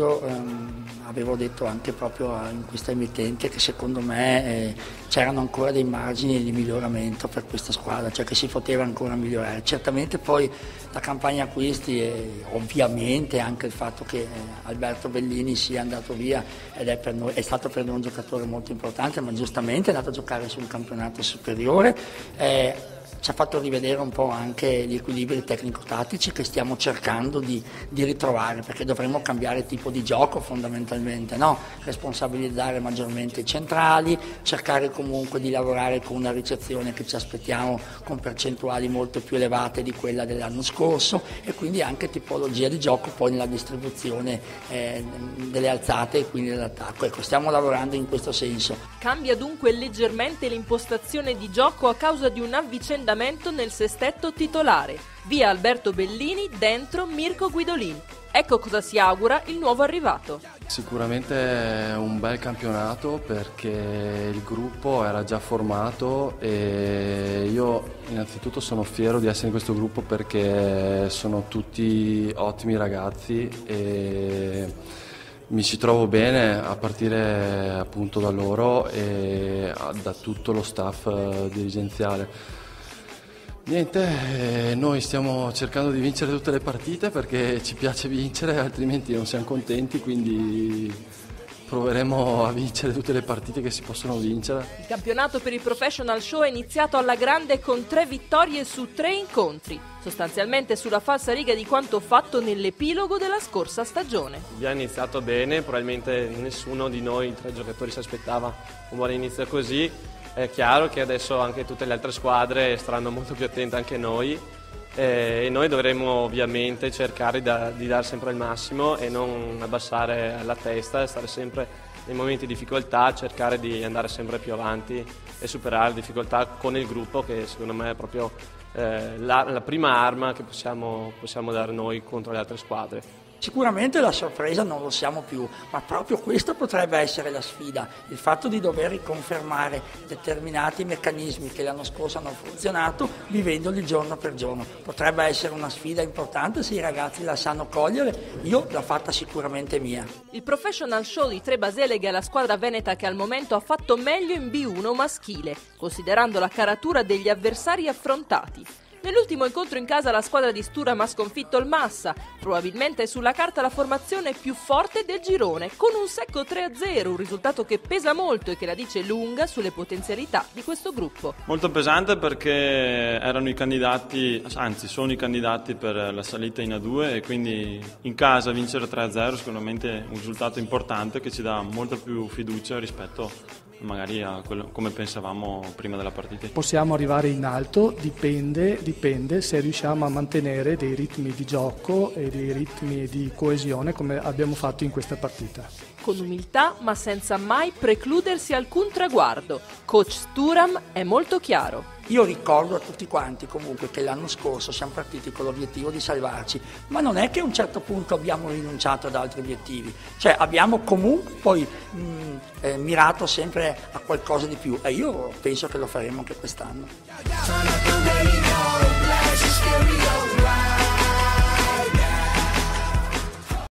io avevo detto anche proprio in questa emittente che secondo me c'erano ancora dei margini di miglioramento per questa squadra, cioè che si poteva ancora migliorare. Certamente poi la campagna acquisti e ovviamente anche il fatto che Alberto Bellini sia andato via ed è stato per noi un giocatore molto importante, ma giustamente è andato a giocare su un campionato superiore. Ci ha fatto rivedere un po' anche gli equilibri tecnico-tattici che stiamo cercando di ritrovare, perché dovremmo cambiare tipo di gioco fondamentalmente, no? Responsabilizzare maggiormente i centrali, cercare comunque di lavorare con una ricezione che ci aspettiamo con percentuali molto più elevate di quella dell'anno scorso e quindi anche tipologia di gioco poi nella distribuzione delle alzate e quindi dell'attacco. Ecco, stiamo lavorando in questo senso. Cambia dunque leggermente l'impostazione di gioco a causa di un avvicendamento nel sestetto titolare. Via Alberto Bellini, dentro Mirko Guidolin. Ecco cosa si augura il nuovo arrivato. Sicuramente è un bel campionato perché il gruppo era già formato e io innanzitutto sono fiero di essere in questo gruppo perché sono tutti ottimi ragazzi e mi ci trovo bene a partire appunto da loro e da tutto lo staff dirigenziale. Niente, noi stiamo cercando di vincere tutte le partite perché ci piace vincere, altrimenti non siamo contenti, quindi proveremo a vincere tutte le partite che si possono vincere. Il campionato per il Professional Show è iniziato alla grande con 3 vittorie su 3 incontri, sostanzialmente sulla falsariga di quanto fatto nell'epilogo della scorsa stagione. Abbiamo iniziato bene, probabilmente nessuno di noi 3 giocatori si aspettava un buon inizio così. È chiaro che adesso anche tutte le altre squadre staranno molto più attente anche noi e noi dovremo ovviamente cercare di dare sempre il massimo e non abbassare la testa, stare sempre nei momenti di difficoltà, cercare di andare sempre più avanti e superare le difficoltà con il gruppo che secondo me è proprio la prima arma che possiamo dare noi contro le altre squadre. Sicuramente la sorpresa non lo siamo più, ma proprio questa potrebbe essere la sfida, il fatto di dover riconfermare determinati meccanismi che l'anno scorso hanno funzionato vivendoli giorno per giorno. Potrebbe essere una sfida importante se i ragazzi la sanno cogliere, io l'ho fatta sicuramente mia. Il Professional Show di Tre Baseleghe è la squadra veneta che al momento ha fatto meglio in B1 maschile, considerando la caratura degli avversari affrontati. Nell'ultimo incontro in casa la squadra di Sturam ha sconfitto il Massa, probabilmente sulla carta la formazione più forte del girone, con un secco 3-0, un risultato che pesa molto e che la dice lunga sulle potenzialità di questo gruppo. Molto pesante perché erano i candidati, anzi sono i candidati per la salita in A2 e quindi in casa vincere 3-0 sicuramente è un risultato importante che ci dà molta più fiducia rispetto magari a quello come pensavamo prima della partita. Possiamo arrivare in alto, dipende se riusciamo a mantenere dei ritmi di gioco e dei ritmi di coesione come abbiamo fatto in questa partita. Con umiltà ma senza mai precludersi alcun traguardo. Coach Sturam è molto chiaro. Io ricordo a tutti quanti comunque che l'anno scorso siamo partiti con l'obiettivo di salvarci, ma non è che a un certo punto abbiamo rinunciato ad altri obiettivi, cioè abbiamo comunque poi mirato sempre a qualcosa di più e io penso che lo faremo anche quest'anno.